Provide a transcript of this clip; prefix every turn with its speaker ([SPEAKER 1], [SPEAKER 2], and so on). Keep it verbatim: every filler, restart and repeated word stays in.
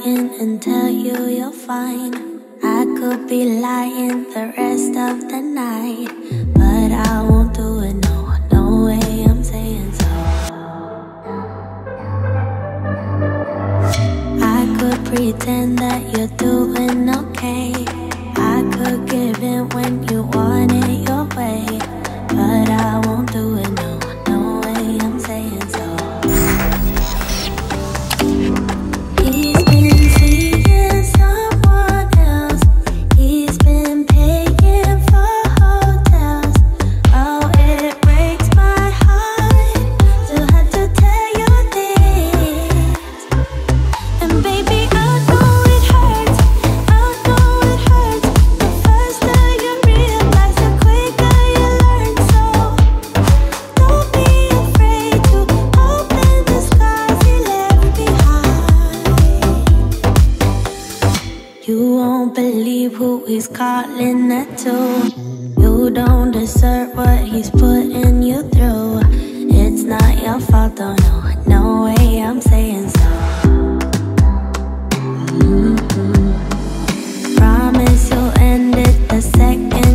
[SPEAKER 1] lying and tell you you're fine. I could be lying the rest of the night, but I won't do it, no, no way, I'm saying so. I could pretend that you're doing okay. I could give in when you want it your way, but I won't do it, no, no way, I'm saying so. He's been seeing someone else. He's been paying for hotels. Oh, it breaks my heart to have to tell you this. And baby, I know it hurts. I know it hurts. The faster you realize, the quicker you learn. So don't be afraid to open the scars he left behind. You won't believe who he's calling that to. You don't deserve what he's putting you through. It's not your fault, though, no, no way, I'm saying so. Mm-hmm. Promise you'll end it the second